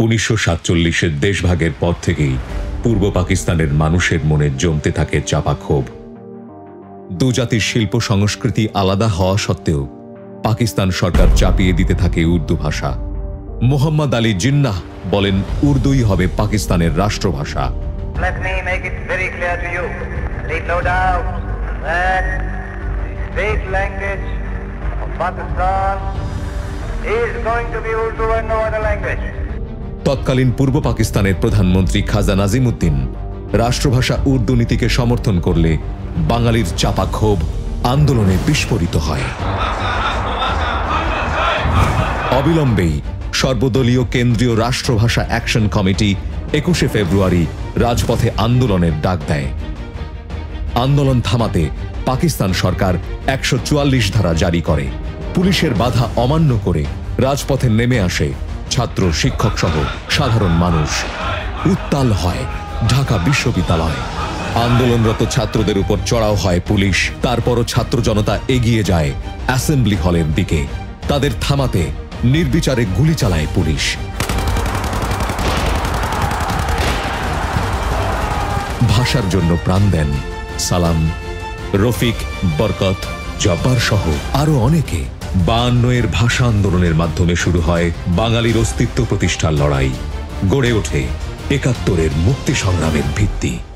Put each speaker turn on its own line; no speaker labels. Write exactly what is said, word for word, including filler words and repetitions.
উনিশশো সাতচল্লিশের দেশভাগের পর থেকেই পূর্ব পাকিস্তানের মানুষের মনে জমতে থাকে চাপা ক্ষোভ। দুজাতির শিল্প সংস্কৃতি আলাদা হওয়া সত্ত্বেও পাকিস্তান সরকার চাপিয়ে দিতে থাকে উর্দু ভাষা। মোহাম্মদ আলী জিন্নাহ বলেন, উর্দুই হবে পাকিস্তানের রাষ্ট্রভাষা।
Let me make it very clear to you, leave no doubt that the state language of Pakistan is going to be Urdu and no other language.
তৎকালীন পূর্ব পাকিস্তানের প্রধানমন্ত্রী খাজা নাজিমুদ্দিন রাষ্ট্রভাষা উর্দু নীতিকে সমর্থন করলে বাঙালির চাপা ক্ষোভ আন্দোলনে বিস্ফোরিত হয়। অবিলম্বেই সর্বদলীয় কেন্দ্রীয় রাষ্ট্রভাষা অ্যাকশন কমিটি একুশে ফেব্রুয়ারি রাজপথে আন্দোলনের ডাক দেয়। আন্দোলন থামাতে পাকিস্তান সরকার একশো চুয়াল্লিশ ধারা জারি করে। পুলিশের বাধা অমান্য করে রাজপথে নেমে আসে ছাত্র, শিক্ষক সহ সাধারণ মানুষ। উত্তাল হয় ঢাকা বিশ্ববিদ্যালয়। আন্দোলনরত ছাত্রদের উপর চড়াও হয় পুলিশ। তারপরও ছাত্র জনতা এগিয়ে যায় অ্যাসেম্বলি হলের দিকে। তাদের থামাতে নির্বিচারে গুলি চালায় পুলিশ। ভাষার জন্য প্রাণ দেন সালাম, রফিক, বরকত, জব্বার সহ আরো অনেকে। বায়ান্ন এর ভাষা আন্দোলনের মাধ্যমে শুরু হয় বাঙালির অস্তিত্ব প্রতিষ্ঠার লড়াই। গড়ে ওঠে একাত্তরের মুক্তি সংগ্রামের ভিত্তি।